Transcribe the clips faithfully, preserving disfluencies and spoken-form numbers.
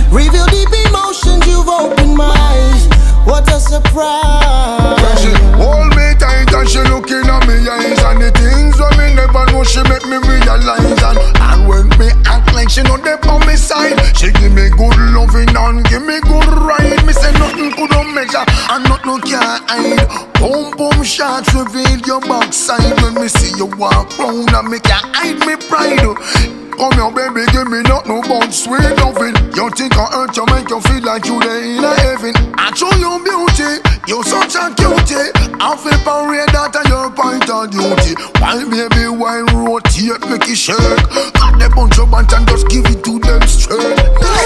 Reveal deep emotions, you've opened my eyes. What a surprise. When she hold me tight and she looking at me eyes, and the things when me never know she make me realize. And, and when me act like she know they on me side, she give me good loving and give me good ride. Me say nothing could not measure and nothing can hide. Boom boom shots reveal your backside. When me see you walk round and me can hide me pride. Come here baby, give me nothing but sweet loving. You think I hurt you, make you feel like you there in a heaven. I show you beauty, you such a cutie. I feel parade that your point of duty. Why baby, why rotate, make it shake? Got the bunch of bunch and just give it to them straight.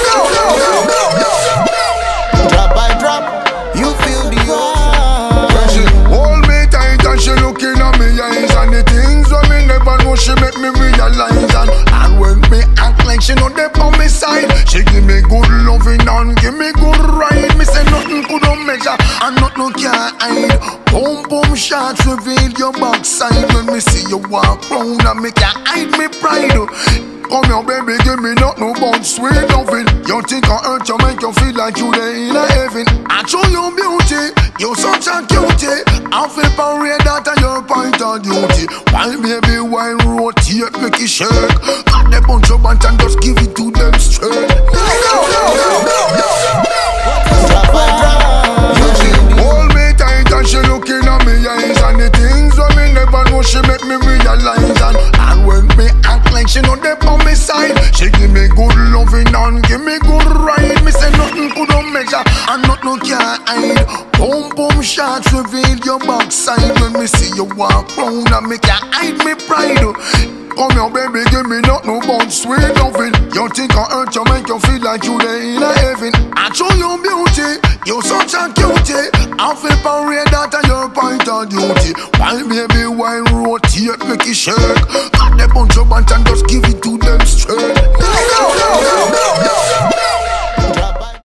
Drop by drop, you feel the vibe. When she hold me tight and she looking at me eyes, and the things when me never know she make me realize. And, and when me act like she know they on me side, she give me good loving and give me good ride. Me say nothing could not measure and nothing can hide. Boom boom shots reveal your backside. When me see you walk round and me can hide me pride. Come here baby, give me nothing but sweet loving. You think I hurt you, make you feel like you there in a heaven. I show you beauty, you such a cutie. I feel parade that your point of duty. Why baby, why rotate, make it shake? Got the bunch of bunch and just give it to them straight. Drop by drop, you feel the Hold me tight and she looking at me eyes, and the things when me never know she make me realize. And, and when me act like she know they on me side, she give me good loving and give me good ride. Me say nothing could not measure and nothing can hide. Boom boom shots reveal your backside. When me see you walk round and me can hide me pride. Come here baby, give me nothing but sweet loving. You think I hurt you, make you feel like you there in a heaven. I show you beauty, you such a cutie. I feel parade that your point of duty. Why baby, why rotate, make it shake? Got the bunch of bunch and just give it to